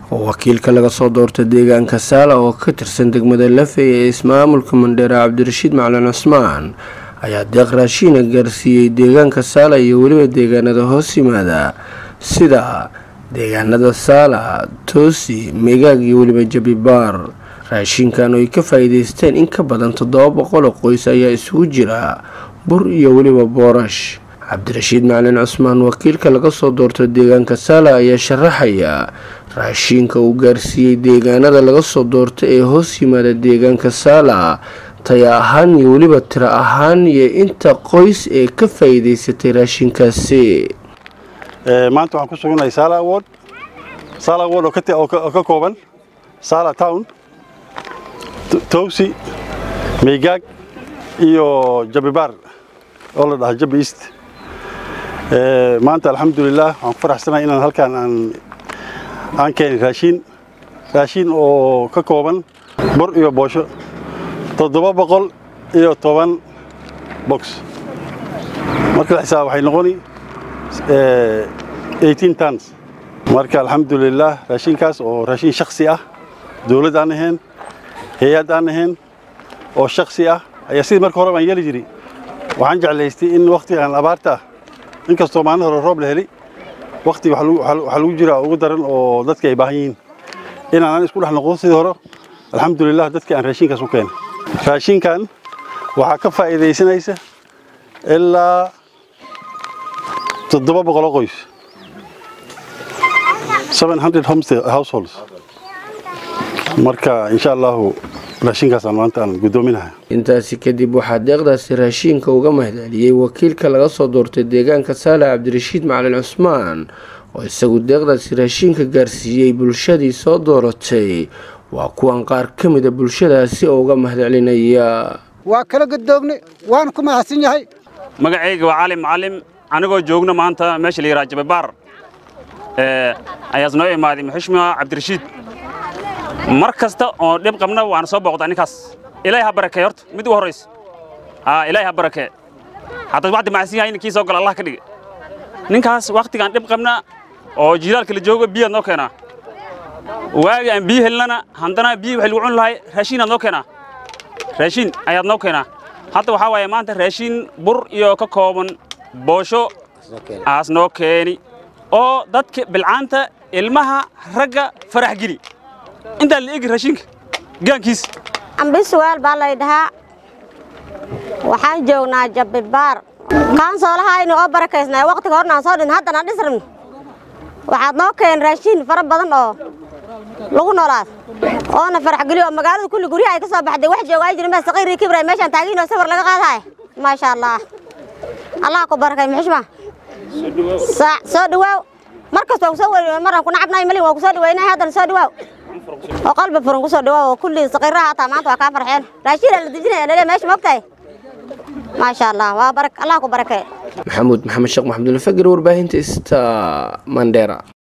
wakiilka laga soo doortay deegaanka Saala oo ka tirsan degmada Lafey ee ismaamulka Mandheera Cabdirashiid Macalin Cusmaan ayaa deeq raashin gaarsiiyay deegaanka Saala iyo waliba deegaanada hoos yimaada sida deegaanada Saala, Toosi, Megaag iyo waliba Jabibaar. raashinkan oo ay ka faa'iideysteen in ka badan 700 qoys ayaa isugu jira bur iyo waliba boorash. Cabdirashiid Macalin Cusmaan wakiilka laga soo doortay deegaanka Saala ayaa sharaxaya raashinka uu gaarsiiyay deegaanada laga soo doortay ee hoos yimaada deegaanka Saala taya ahaan iyo waliba tira ahaan iyo inta qoys ee ka faa'iideysatay raashinkaasi. maanta waxaan ku sugnahay Saala Award oo ka kooban Saala Town, Toosi, Megaag iyo Jabibaar oo la dhahay Jabi East. maanta alxamdulillah waxaan ku faraxsanahay inaan halkaan aan keenay raashin oo ka kooban bur iyo boosho 710 box. marka la xisaab waxay noqoni 18 tons. marka alxamdulillah raashinkaas oo raashin shakhsi ah, dawlad aan ahayn, hay'ad aan ahayn, oo shakhsi ah ayaa sidii marka hore aan yeeli jiray. waxaan jeclaystay in waqtigan abaarta inkastoo maalin hore roob la helay waqti waxa lagu jira ugu daran oo dadka ay baahan yihiin inaan isku dhex noqdo sidii hore. alxamdulillah dadka aan raashinkaas u keenay. raashinkan waxaa ka faa'iideysanaysa ilaa 700 qoys, 700 households. marka insha Allah raashinkaas aan maanta aan gudoominahay. intaasi kadib waxaa deeqdaasi raashinka uga mahadceliyay wakiilka laga soo doortay deegaanka Saala Cabdirashiid Macalin Cusmaan oo isagu deeqdaasi raashinka gaarsiiyay bulshadii soo dooratay. waa kuwan qaar ka mid ah bulshadaasi oo uga mahadcelinaya. waa kala gadoobnay waan ku mahadsan yahay. magacayga waa Cali Macalin, anigoo joogna maanta meesha la yiraahdo Jabibaar ayaa noo imaaday Maxashma Cabdirashiid. mar kasta oo dhib qabna waan soo booqdaa ninkaas. ilaahay ha barakeeyo horta mid ugu horeysa. ilaahay ha barakeeyo. hadda waqti macsiin yahay ninkii soo gal Allah ka dhigay. ninkaas waqtigan dhib qabna oo jiilaalka la joogo biyo noo keena. waagi aan biyo helnana handana biyo waxa lagu cun lahay raashin noo keena. raashin ayaa noo keena. hadda waxa waaye maanta raashin bur iyo ka kooban boosho aas noo keeni oo dadka bilcaanta ilmaha ragga farax geli. inta la eegi raashinka gaankiis ambi su'aal baa la dhahaa. waxaan joognaa Jabibaar kaan soo lahayno oo barakaysnaa waqtiga horna soo dhin haddana dhisrin. waxaad noo keen raashin fara badan oo lagu noolaad oo na farax geliyo magaalada kulli guriga ay ka soo baxday. wax jooga ay jirin ma saqiiri kibray meeshan taagiino sawir laga qaadahay. ma sha Allah Allah ku barakay Maxashma. soo dhawaaw markaas waan soo weeyay maraan ku nacabnay malin waan ku soo dhawaynay hadan soo dhawaaw oo qalbi furan ku soo dhawaaw kulli saqiiraha ta maanta waa ka farxeen. raashin la dijinay meesha moogtay. ma sha Allah waa barak Allah ku barakay. Maxamed Sheekh Maxamed Al-Faqir warbaahinta Mandheera.